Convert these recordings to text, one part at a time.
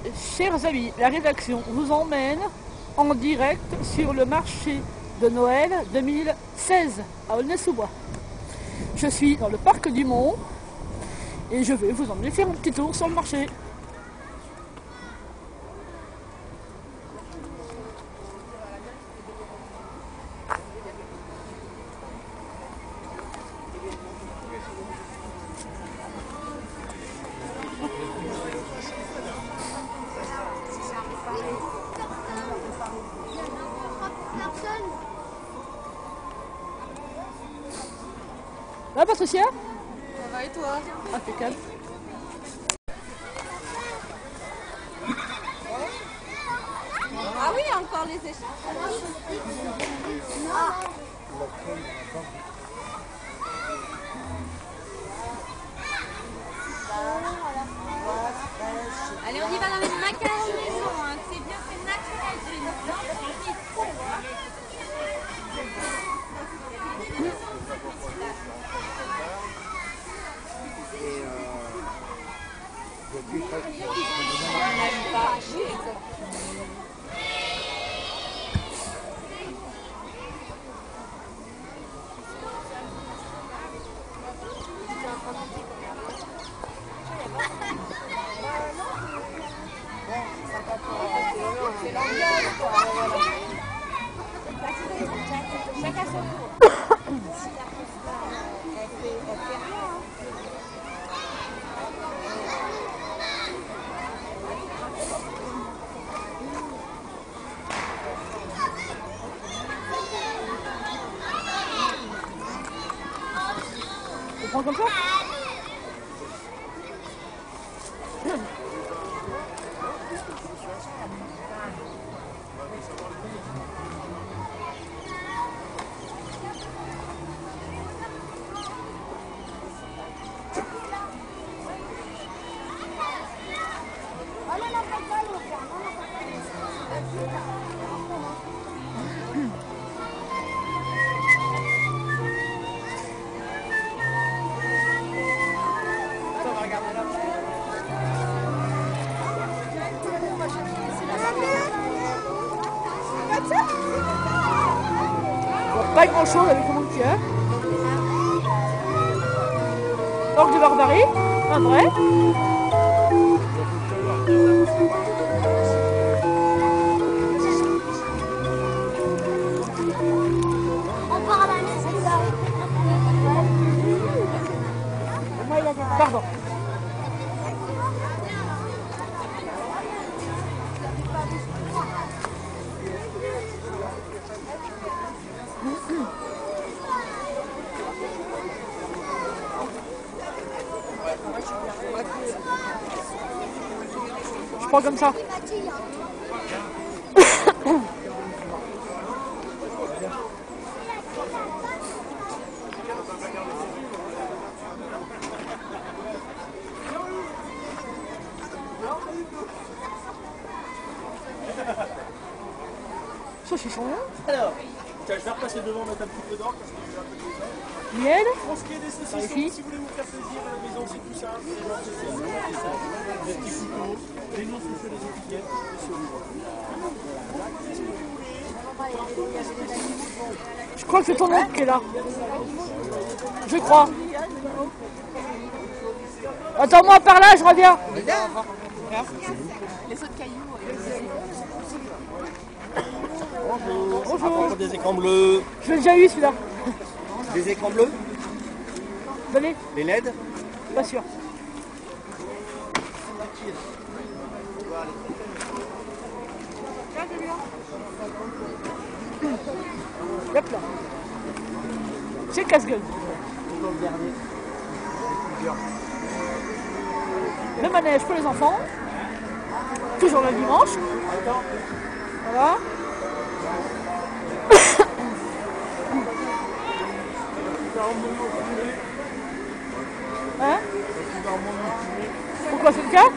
Chers amis, la rédaction vous emmène en direct sur le marché de Noël 2016 à Aulnay-sous-Bois. Je suis dans le parc du Mont et je vais vous emmener faire un petit tour sur le marché. Va Patricia? Ça va et toi? Impeccable. Ah oui, encore les échanges. Allez, on y va dans les macarons maison, hein. C'est bien, c'est naturel. C'est l'ambiance, quoi. Chacun son tour. Elle fait rien. On prend comme ça? Pas grand chose avec le monde qu'il y a. Orgue de barbarie, un vrai. On part à la maison là. Pardon. Je prends comme ça. Saucisson. Alors, je vais repasser devant, mettre un petit peu d'or parce que j'ai un peu de ça. Miel. Pour ce qui est des saucissons, si vous voulez vous faire plaisir à la maison, c'est tout ça. Des petits couteaux, des noms sous les étiquettes, et sur le bois. Je crois que c'est ton oncle qui est là. Je crois. Attends-moi par là, je reviens. Les autres cailloux. Bonjour. Des écrans bleus. Je l'ai déjà eu celui-là. Des écrans bleus. Donnez. Les LED. Pas sûr. Hop là. C'est casse-gueule. Le manège pour les enfants. Toujours le dimanche. Voilà. Hein? Pourquoi c'est le cas?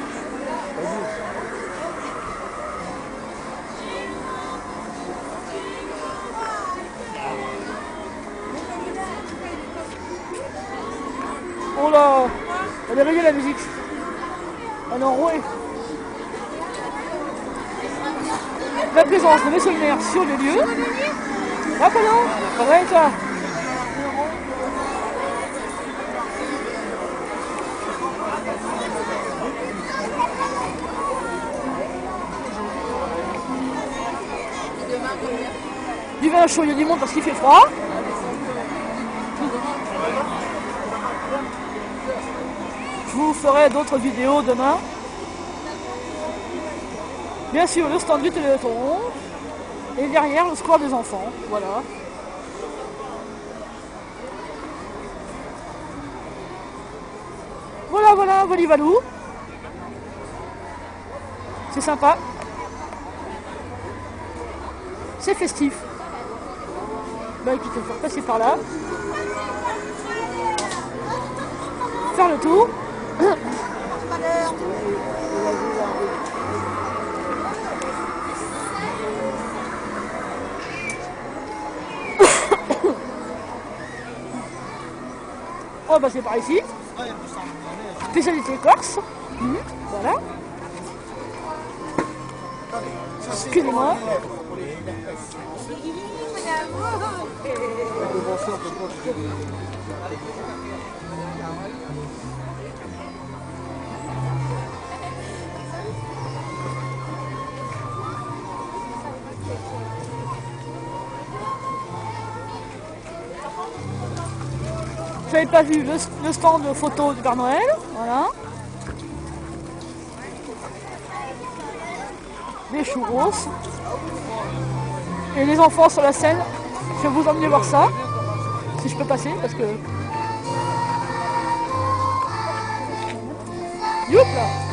Oh là! Elle est réglée la musique. Elle est enrouée. la présence de monsieur le maire sur le lieu. Ah, pardon. Ouais, toi. Du vin chaud, il y a du monde parce qu'il fait froid. Je vous ferai d'autres vidéos demain. Bien sûr, le stand du Téléthon. Et derrière, le square des enfants. Voilà. Voilà, Volivalou. C'est sympa. C'est festif. Bah écoutez, faut passer par là. Faire le tour. Oh bah c'est par ici. Spécialité corse. Voilà. Excusez-moi. Vous n'avez pas vu le stand de photos du Père Noël, voilà. Des churros. Et les enfants sur la scène. Je vais vous emmener voir ça. Si je peux passer, parce que... Youp là.